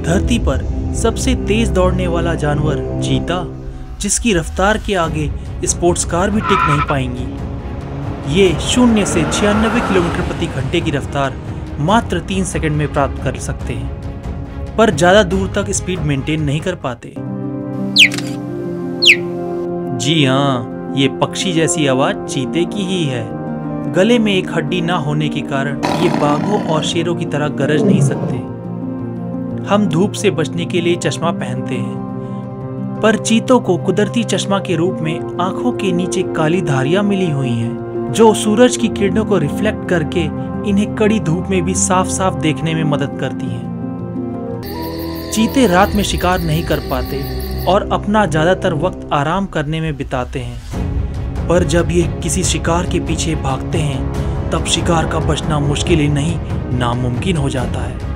धरती पर सबसे तेज दौड़ने वाला जानवर चीता, जिसकी रफ्तार के आगे स्पोर्ट्स कार भी टिक नहीं पाएंगी। ये 0 से 96 किलोमीटर प्रति घंटे की रफ्तार मात्र 3 सेकंड में प्राप्त कर सकते हैं, पर ज्यादा दूर तक स्पीड मेंटेन नहीं कर पाते। जी हाँ, ये पक्षी जैसी आवाज चीते की ही है। गले में एक हड्डी ना होने के कारण ये बाघों और शेरों की तरह गरज नहीं सकते। हम धूप से बचने के लिए चश्मा पहनते हैं, पर चीतों को कुदरती चश्मा के रूप में आंखों के नीचे काली धारियां मिली हुई हैं, जो सूरज की किरणों को रिफ्लेक्ट करके इन्हें कड़ी धूप में भी साफ साफ देखने में मदद करती हैं। चीते रात में शिकार नहीं कर पाते और अपना ज्यादातर वक्त आराम करने में बिताते हैं, पर जब ये किसी शिकार के पीछे भागते हैं तब शिकार का बचना मुश्किल ही नहीं, नामुमकिन हो जाता है।